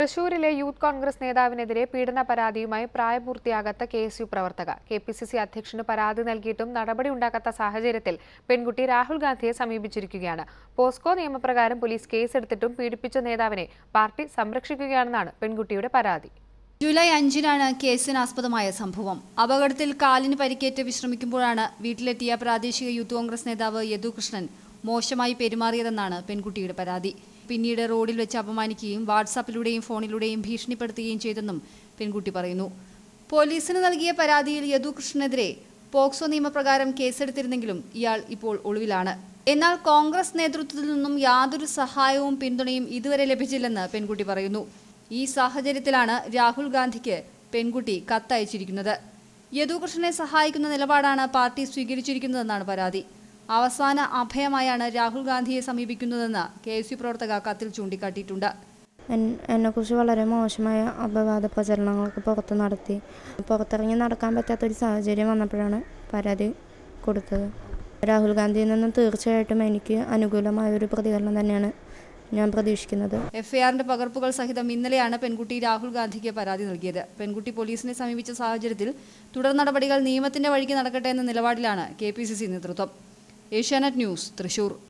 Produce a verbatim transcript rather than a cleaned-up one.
തൃശൂരിലെ യൂത്ത് കോൺഗ്രസ് നേതാവിനെതിരെ പീഡന പരാതിയുമായി പ്രായപൂർത്തിയാകാത്ത കെ എസ് യു പ്രവർത്തക കെ പി സി സി അധ്യക്ഷന് പരാതി നൽകിയിട്ടും നടപടി ഉണ്ടാകാത്ത സാഹചര്യത്തിൽ പെൺകുട്ടി രാഹുൽ ഗാന്ധിയെ സമീപിച്ചിരിക്കുകയാണ്. പോസ്കോ നിയമപ്രകാരം പോലീസ് കേസെടുത്തിട്ടും പീഡിപ്പിച്ച നേതാവിനെ പാർട്ടി സംരക്ഷിക്കുകയാണെന്നാണ് പെൺകുട്ടിയുടെ പരാതി. ജൂലൈ അഞ്ചിനാണ് കേസിനാസ്പദമായ സംഭവം. അപകടത്തിൽ കാലിന് പരിക്കേറ്റ് വിശ്രമിക്കുമ്പോഴാണ് വീട്ടിലെത്തിയ പ്രാദേശിക യൂത്ത് കോൺഗ്രസ് നേതാവ് യദുകൃഷ്ണൻ മോശമായി പെരുമാറിയതെന്നാണ് പെൺകുട്ടിയുടെ പരാതി. പിന്നീട് റോഡിൽ വെച്ച് അപമാനിക്കുകയും വാട്സാപ്പിലൂടെയും ഫോണിലൂടെയും ഭീഷണിപ്പെടുത്തുകയും ചെയ്തെന്നും പെൺകുട്ടി പറയുന്നു. പോലീസിന് നൽകിയ പരാതിയിൽ യദുകൃഷ്ണനെതിരെ പോക്സോ നിയമപ്രകാരം കേസെടുത്തിരുന്നെങ്കിലും ഇയാൾ ഇപ്പോൾ ഒളിവിലാണ്. എന്നാൽ കോൺഗ്രസ് നേതൃത്വത്തിൽ നിന്നും യാതൊരു സഹായവും പിന്തുണയും ഇതുവരെ ലഭിച്ചില്ലെന്ന് പെൺകുട്ടി പറയുന്നു. ഈ സാഹചര്യത്തിലാണ് രാഹുൽ ഗാന്ധിക്ക് പെൺകുട്ടി കത്തയച്ചിരിക്കുന്നത്. യദുകൃഷ്ണനെ സഹായിക്കുന്ന നിലപാടാണ് പാർട്ടി സ്വീകരിച്ചിരിക്കുന്നതെന്നാണ് പരാതി. അവസാന അഭയമായാണ് രാഹുൽ ഗാന്ധിയെ സമീപിക്കുന്നതെന്ന് കെ എസ് യു പ്രവർത്തക കത്തിൽ ചൂണ്ടിക്കാട്ടിയിട്ടുണ്ട്. എന്നെക്കുറിച്ച് വളരെ മോശമായ അപവാദ പ്രചരണങ്ങളൊക്കെ പുറത്ത് നടത്തി പുറത്തിറങ്ങി നടക്കാൻ പറ്റാത്തൊരു സാഹചര്യം വന്നപ്പോഴാണ് പരാതി കൊടുത്തത്. രാഹുൽ ഗാന്ധിയിൽ നിന്നും തീർച്ചയായിട്ടും എനിക്ക് അനുകൂലമായ ഒരു പ്രതികരണം തന്നെയാണ് ഞാൻ പ്രതീക്ഷിക്കുന്നത്. എഫ് ഐ ആറിന്റെ പകർപ്പുകൾ സഹിതം ഇന്നലെയാണ് പെൺകുട്ടി രാഹുൽ ഗാന്ധിക്ക് പരാതി നൽകിയത്. പെൺകുട്ടി പോലീസിനെ സമീപിച്ച സാഹചര്യത്തിൽ തുടർ നടപടികൾ നിയമത്തിന്റെ വഴിക്ക് നടക്കട്ടെ എന്ന നിലപാടിലാണ് കെ പി സി സി നേതൃത്വം. ഏഷ്യാനെറ്റ് ന്യൂസ്, തൃശൂർ.